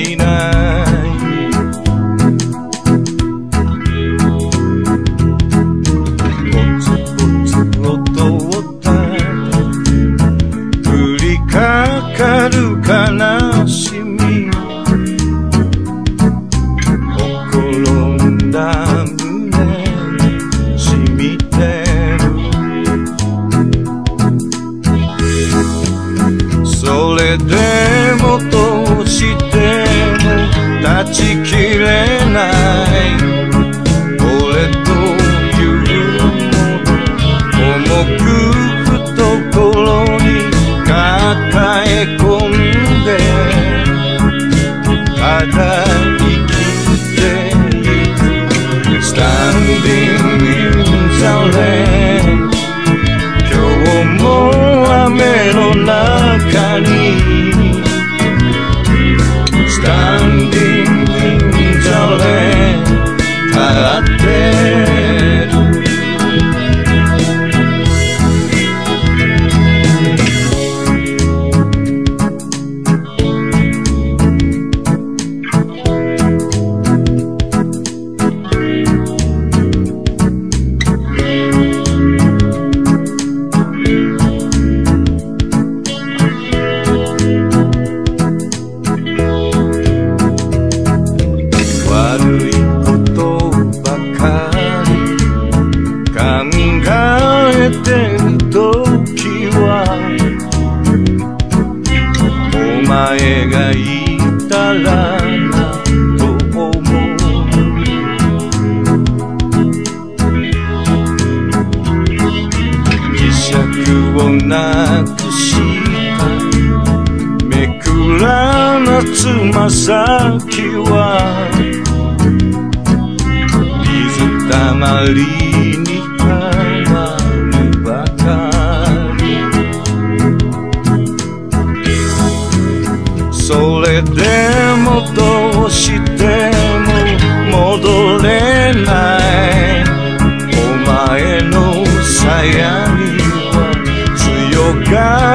しないポツポツ音をただ降りかかる悲しみほころんだ胸に染みてるそれでもどうしても断ち切れない俺というもの重く懐に抱え込んでただ生きていく Standing in the rain 今日も雨の中に Standing in the rain 立ってる悪いことばかり考えてるときはお前がいたらなと思う磁石をなくしためくらなつま先は水たまりにたまるばかりそれでもどうしても戻れないお前の鞘には強が